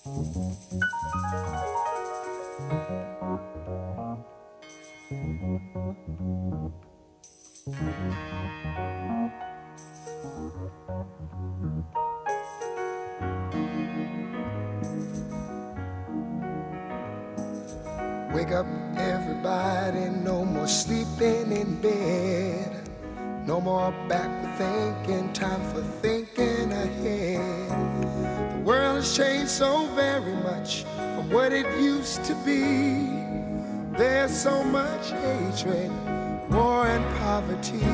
Wake up, everybody, no more sleeping in bed. No more backward thinking, time for thinking ahead. The world has changed so very much from what it used to be. There's so much hatred, war and poverty.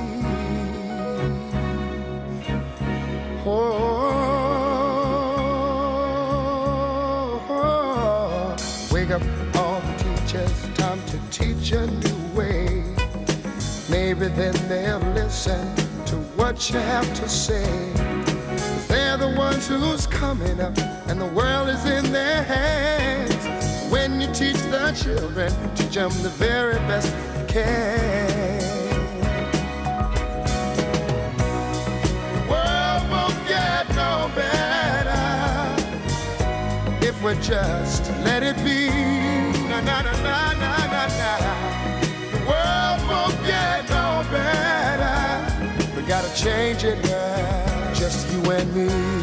Oh, wake up all the teachers, time to teach a new way. Maybe then they'll listen to what you have to say. They're the ones who's coming up, and the world is in their hands. When you teach the children, teach them the very best you can. The world won't get no better if we just let it be. Na na na na na na na. The world won't get no better. We gotta change it now, just you and me.